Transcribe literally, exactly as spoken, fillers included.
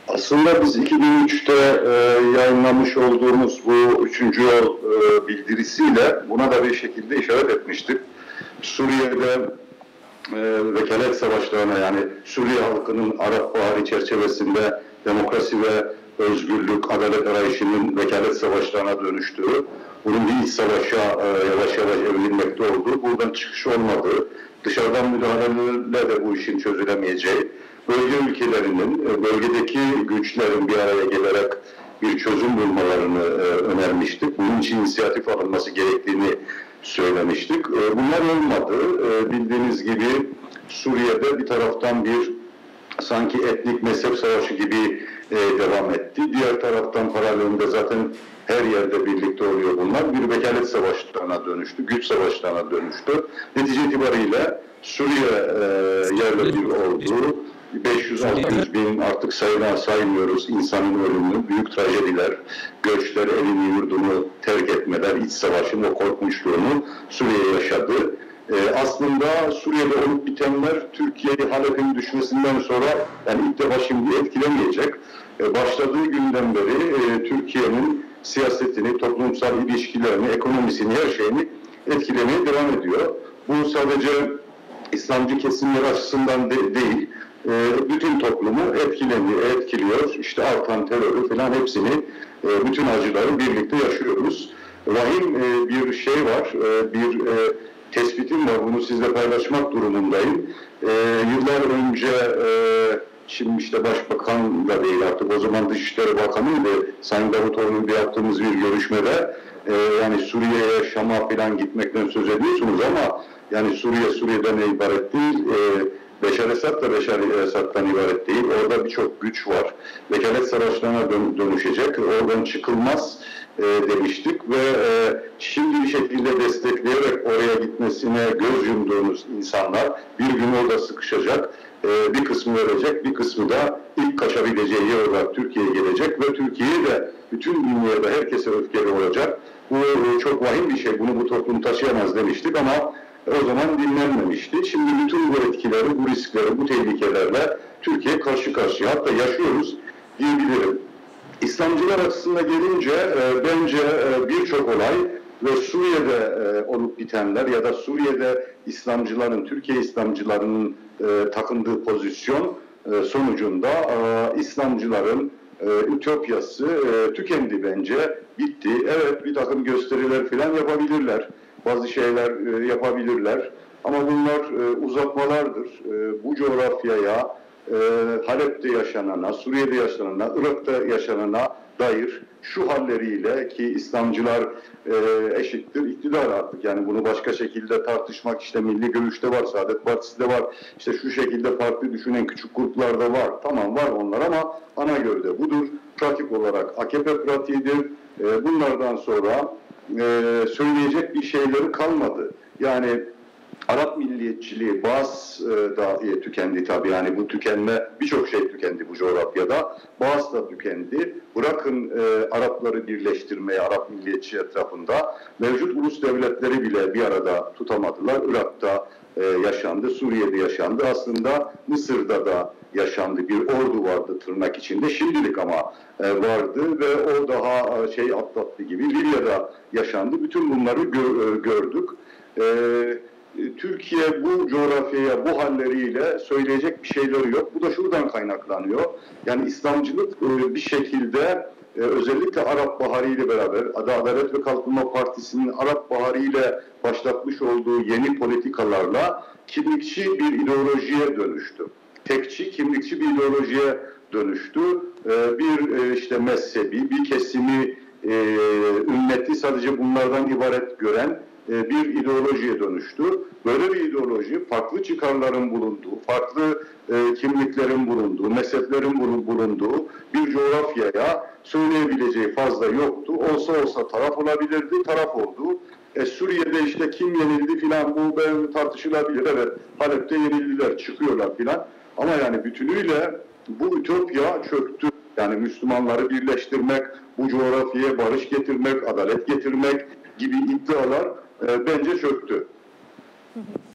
Aslında biz iki bin üçte e, yayınlamış olduğumuz bu üçüncü yol e, bildirisiyle buna da bir şekilde işaret etmiştik. Suriye'de e, vekalet savaşlarına, yani Suriye halkının Arap Baharı çerçevesinde demokrasi ve özgürlük, adalet arayışının vekalet savaşlarına dönüştüğü, bunun bir iç savaşa e, yavaş yavaş evrilmekte olduğu, buradan çıkış olmadığı, dışarıdan müdahalelerle de bu işin çözülemeyeceği, bölge ülkelerinin, bölgedeki güçlerin bir araya gelerek bir çözüm bulmalarını e, önermiştik. Bunun için inisiyatif alınması gerektiğini söylemiştik. E, bunlar olmadı. E, bildiğiniz gibi Suriye'de bir taraftan bir sanki etnik mezhep savaşı gibi e, devam etti. Diğer taraftan paralelinde zaten her yerde birlikte oluyor bunlar. Bir vekalet savaşlarına dönüştü, güç savaşlarına dönüştü. Netice itibariyle Suriye e, yerle bir oldu. beş yüz altı yüz bin artık sayılan saymıyoruz insanın ölümünü, büyük trajediler, göçler, evini yurdunu terk etmeler, iç savaşın o korkunçluğunu Suriye yaşadı. Ee, aslında Suriye'de olup bitenler Türkiye'yi Halep'in düşmesinden sonra, yani ilk defa şimdi etkilemeyecek. Ee, başladığı günden beri e, Türkiye'nin siyasetini, toplumsal ilişkilerini, ekonomisini, her şeyini etkilemeye devam ediyor. Bu sadece İslamcı kesimler açısından de, değil, e, bütün toplumu etkileniyor, etkiliyor. İşte artan terörü falan hepsini, e, bütün acıları birlikte yaşıyoruz. Vahim e, bir şey var, e, bir e, tespitim var, bunu sizle paylaşmak durumundayım. E, yıllar önce, e, şimdi işte Başbakan da değil artık, o zaman Dışişleri Bakanı'ydı, Sayın Davutoğlu'yla yaptığımız bir görüşmede, e, yani Suriye'ye, Şam'a falan gitmekten söz ediyorsunuz ama yani Suriye, Suriye'den ibaret değil, e, Beşar Esad da Beşar Esad'dan ibaret değil. Orada birçok güç var. Vekalet savaşlarına dön dönüşecek. Oradan çıkılmaz e, demiştik ve e, şimdi bir şekilde destekleyerek oraya gitmesine göz yumduğumuz insanlar bir gün orada sıkışacak. E, bir kısmı ölecek, bir kısmı da ilk kaçabileceği yer olarak Türkiye'ye gelecek ve Türkiye'ye de bütün dünyada herkese öfkeli olacak. Bu e, çok vahim bir şey. Bunu bu toplum taşıyamaz demiştik ama o zaman dinlenmemişti. Şimdi bütün bu etkileri, bu riskleri, bu tehlikelerle Türkiye karşı karşıya, hatta yaşıyoruz diyebilirim. İslamcılar açısından gelince e, bence e, birçok olay ve Suriye'de e, olup bitenler ya da Suriye'de İslamcıların, Türkiye İslamcılarının e, takındığı pozisyon e, sonucunda e, İslamcıların e, ütopyası e, tükendi bence, bitti. Evet, bir takım gösteriler falan yapabilirler. Bazı şeyler e, yapabilirler. Ama bunlar e, uzatmalardır. E, bu coğrafyaya, e, Halep'te yaşanana, Suriye'de yaşanana, Irak'ta yaşanana dair şu halleriyle, ki İslamcılar e, eşittir iktidar artık. Yani bunu başka şekilde tartışmak, işte Milli Görüş'te var, Saadet Partisi'de var, işte şu şekilde farklı düşünen küçük gruplarda var. Tamam, var onlar ama ana gövde budur. Pratik olarak A K P pratiğidir. E, bunlardan sonra Ee, söyleyecek bir şeyleri kalmadı. Yani Arap milliyetçiliği, Baas e, da e, tükendi tabii. Yani bu tükenme, birçok şey tükendi bu coğrafyada. Baas da tükendi. Bırakın e, Arapları birleştirmeye, Arap milliyetçi etrafında mevcut ulus devletleri bile bir arada tutamadılar. Irak'ta e, yaşandı, Suriye'de yaşandı. Aslında Mısır'da da yaşandı. Bir ordu vardı tırnak içinde. Şimdilik ama e, vardı ve o daha şey atlattı gibi. Libya'da yaşandı. Bütün bunları gö gördük. E, Türkiye bu coğrafyaya, bu halleriyle söyleyecek bir şeyleri yok. Bu da şuradan kaynaklanıyor. Yani İslamcılık bir şekilde özellikle Arap Baharı ile beraber, Adalet ve Kalkınma Partisi'nin Arap Baharı ile başlatmış olduğu yeni politikalarla kimlikçi bir ideolojiye dönüştü. Tekçi, kimlikçi bir ideolojiye dönüştü. Bir işte mezhebi, bir kesimi, ümmeti sadece bunlardan ibaret gören bir ideolojiye dönüştü. Böyle bir ideoloji, farklı çıkarların bulunduğu, farklı e, kimliklerin bulunduğu, mezheplerin bulunduğu bir coğrafyaya söyleyebileceği fazla yoktu. Olsa olsa taraf olabilirdi, taraf oldu. E, Suriye'de işte kim yenildi filan, bu ben tartışılabilir. Evet, Halep'te yenildiler, çıkıyorlar filan. Ama yani bütünüyle bu ütopya çöktü. Yani Müslümanları birleştirmek, bu coğrafyaya barış getirmek, adalet getirmek gibi iddialar e, bence çöktü. Hı hı.